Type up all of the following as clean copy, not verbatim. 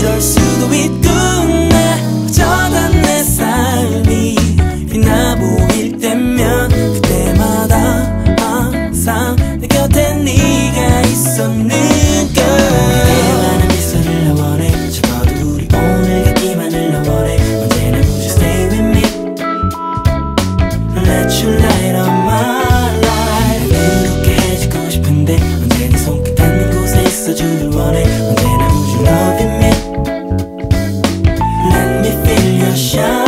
이럴 수도 있구나. 어쩌다 내 삶이 빛나 보일 때면 그때마다 항상 내 곁에 네가 있었는걸. 그대만의 미소를 나 원해. 적어도 우리 오늘 같기만을 나 원해. 언제나 would you stay with me? Let you light up my life. 그렇게 해주고 싶은데 언제 네 손끝 닿는 곳에 있어주길 원해. 언제나 would you love me? Let me feel your shine.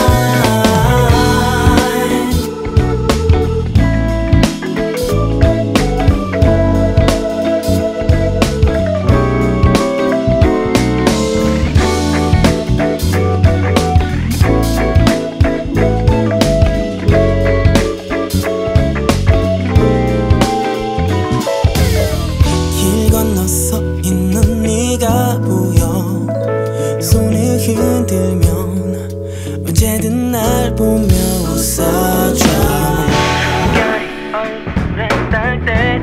길 건너 서 있는 네가 보여. 손을 흔들면 언제든 날 보며 웃어줘. 얼굴에 닿을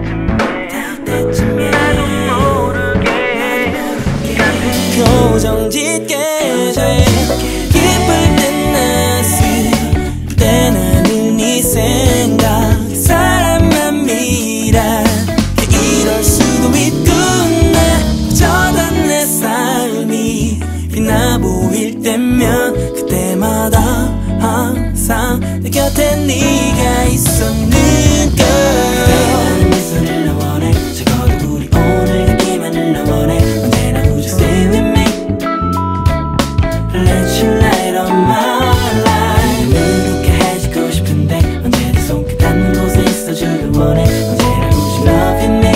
때쯤에 나도 모르게 표정 짓게 돼. 기쁠 땐 나 슬플 땐 나는 네 생각 사람만 미라. 이럴 수도 있구나. 어쩌다 내 삶이 빛나 보일 때면 그때마다 항상 내 곁에 네가 있었는걸. 그대만의 미소를 나 원해. 적어도 우리 오늘 같기만을 나 원해. 언제나 would you stay with me? Let you light up my life. 그렇게 해주고 싶은데 언제 내 손끝 닿는 곳에 있어주길 원해. 언제나 would you love me?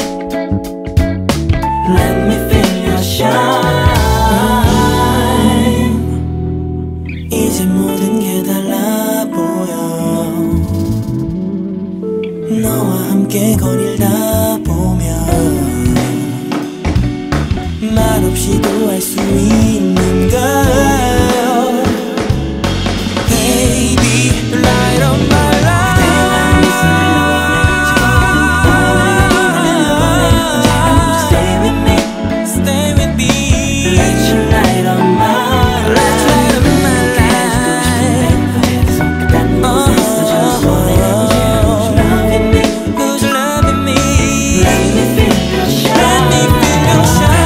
Let me feel your shine. 이제 모든 게 달라 보여. 너와 함께 거닐다 보면 말없이도 알 수 있는 걸. Baby, you light up my life. 그대만의 미소를 나 원해. 적어도 오늘 같기만을 나 원해. 언제나 would you stay with me? Stay with me. Let you light up my life. 그렇게 해주고 싶은데 언제 내 손끝 닿는 곳에 있어주길 원해. 언제나 would you love me? Would you love me? Let me feel your shine. Let me feel your shine.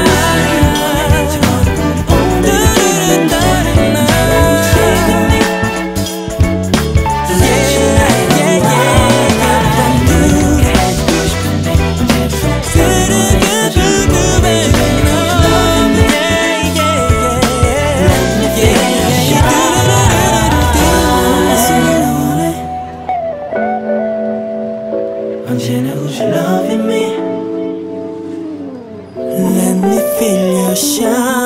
언제나 would you love me? Let me feel your shine.